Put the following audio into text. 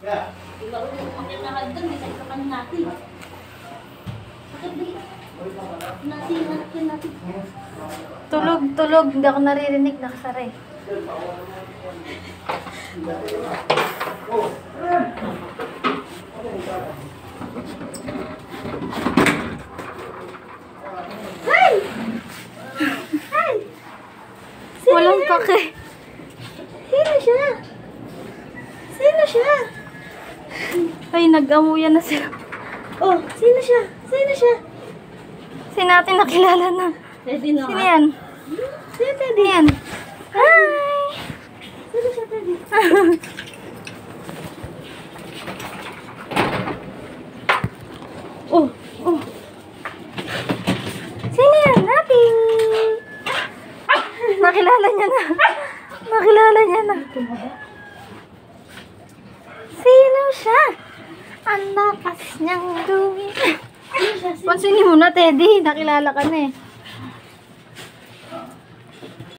Ikaw yung umakit na hagdan, may saksakan natin. Sakit ba yun? Natin natin. Tulog. Hindi ako naririnig. Nakasara eh. Hi! Hi! Walang pake. Sino siya? Sino siya? Ay, nag-amuyan na sila. Oh, sino siya? Sino siya? Si natin nakilala na. Teddy na Sino yan? Sino Teddy? Sino yan? Hi! Sino siya, Teddy? Oh, oh. Sino yan? Natin! Nakilala niya na. Nakilala niya na. Sino siya? Ang lakas niyang gawin. Sino siya? Pansinin mo na, Teddy. Nakilala ka na eh.